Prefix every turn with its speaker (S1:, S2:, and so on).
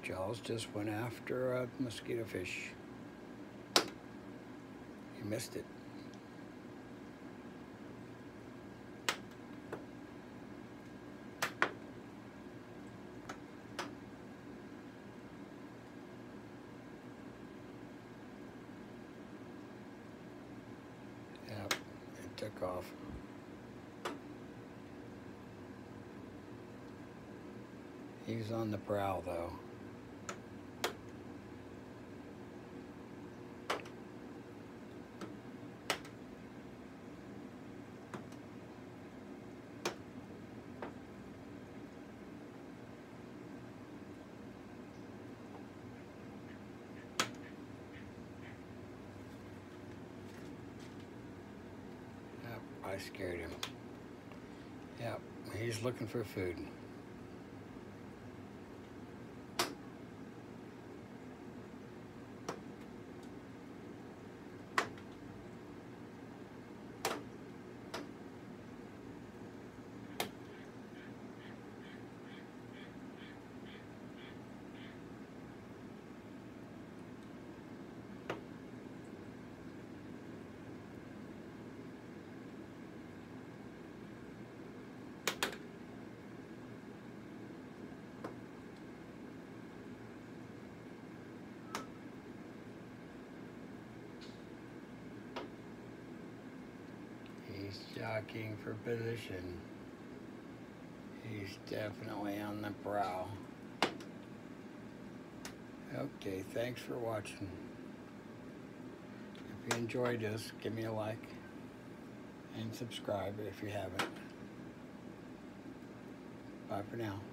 S1: Charles just went after a mosquito fish. He missed it. Yep, it took off. He's on the prowl though. Yep, I scared him. Yep, he's looking for food. He's jockeying for position. He's definitely on the prowl. Okay, thanks for watching. If you enjoyed this, give me a like and subscribe if you haven't. Bye for now.